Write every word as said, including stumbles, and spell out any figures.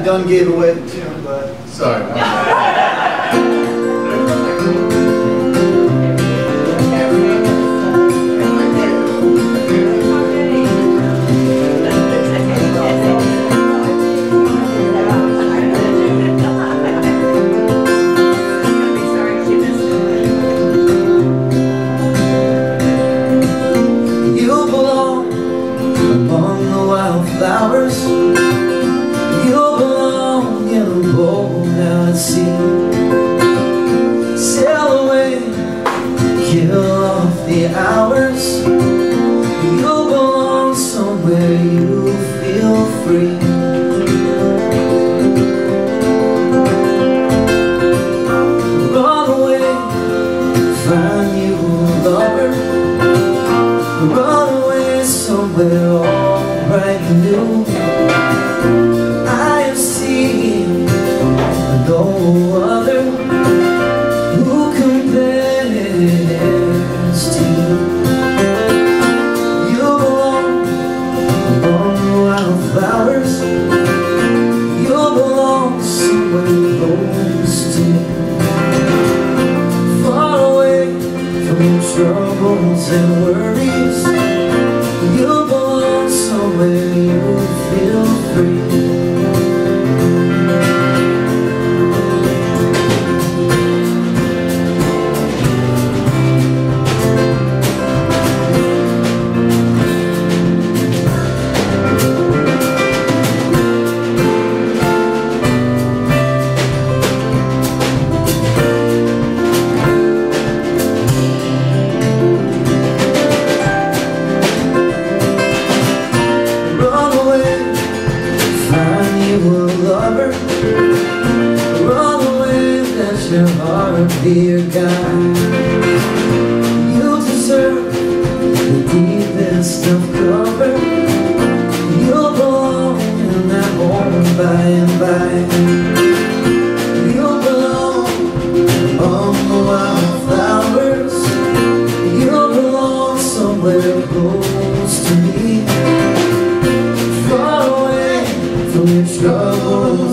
gun gave away the tune, but sorry. Wildflowers, you belong in a boat out at sea. Sail away, kill off the hours. You belong somewhere you feel free. Run away, find you a lover. Run away somewhere all bright and new. I have seen no other who compares to you. You belong among the wildflowers. You belong somewhere close to me. Far away from your troubles and worries. You belong somewhere you feel free. Your heart be your guide. You deserve the deepest of cover. You'll belong in that home by and by. You'll belong among the wildflowers. You'll belong somewhere close to me. Far away from your trouble